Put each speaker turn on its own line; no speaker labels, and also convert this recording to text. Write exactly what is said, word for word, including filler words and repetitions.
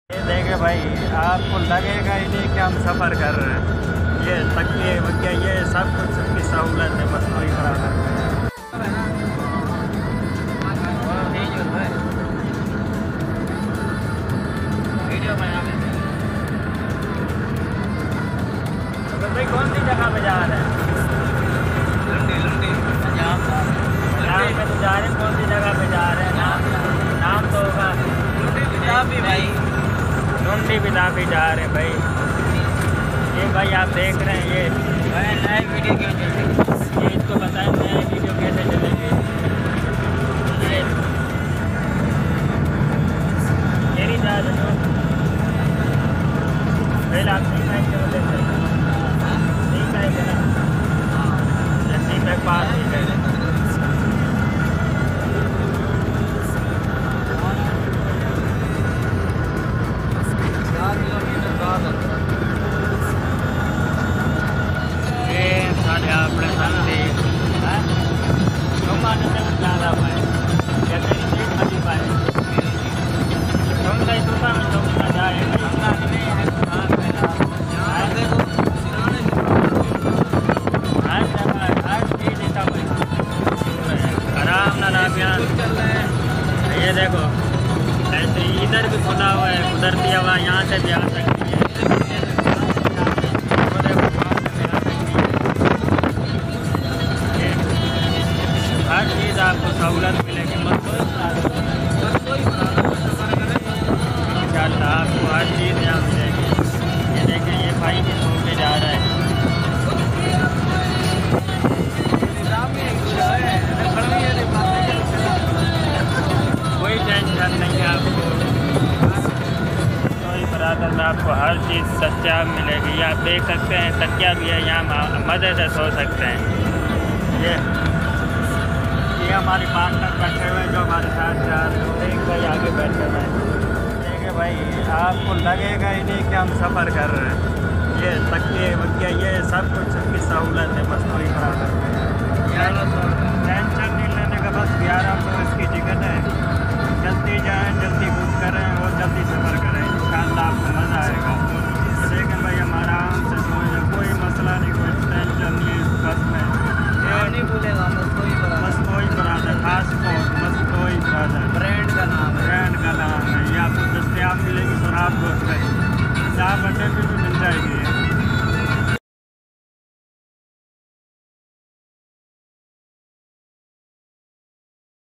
ये देखे भाई, आपको लगेगा ही नहीं कि हम सफ़र कर रहे हैं। ये तकिए वकिए ये सब कुछ सबकी सहूलत है, बस वही खड़ा है। तो भाई कौन सी जगह पे जा रहे हैं? यहाँ पे तो जा रहे हैं, कौन सी जगह पे जा रहे हैं? नाम नाम तो होगा भाई, ढूंढी बिना भी जा रहे हैं भाई। ये भाई आप देख रहे हैं, ये नए वीडियो क्यों चलेगी, ये इसको बताएं नए वीडियो कैसे चलेगी। ये मेरी जा रहे हो पहले आप तीन लाइन के बोले थे, तीन लाइन है ना, तीन तक पास नहीं गए। ये देखो ऐसे इधर भी खुला हुआ है, कुदरती हवा यहाँ से भी आ सकती है। हर चीज़ आपको सहूलत मिलेगी, इंशाअल्लाह आपको हर चीज़ यहाँ मिलेगी। ये देखें, ये भाई भी सो के जा रहा है। कोई टेंशन नहीं है आपको, कोई बराबर में आपको हर चीज़ दस्तियाब मिलेगी। ये आप देख सकते हैं, तकिया भी है, यहाँ मज़े से सो सकते हैं। ये ये हमारी पार्टनर बैठे हुए हैं जो हमारे साथ जा रहे हैं। एक भाई आगे बैठे हुए हैं। देखिए भाई, आपको लगेगा ही नहीं कि हम सफ़र कर रहे हैं। ये तकिए वकिए ये सब कुछ सबकी सहूलत है, बस वही खड़ा करते हैं। टेंशन नहीं लेने का, बस ग्यारह सौ इसकी टिकट है। जल्दी जाएँ, जल्दी बुक करें और जल्दी सफ़र करें, इंशाअल्लाह आपको मज़ा आएगा। तो देखें भाई, हम आराम से सोए, कोई मसला नहीं, कोई टेंशन नहीं है बस में। ये नहीं भूलेगा, बस कोई बस कोई बराबर खास कोड, बस कोई बराबर ब्रांड का नाम है, ब्रांड का नाम है। ये आपको दस्तियाब मिलेगी शराब रोड पर, चार घंटे भी मिल जाएगी।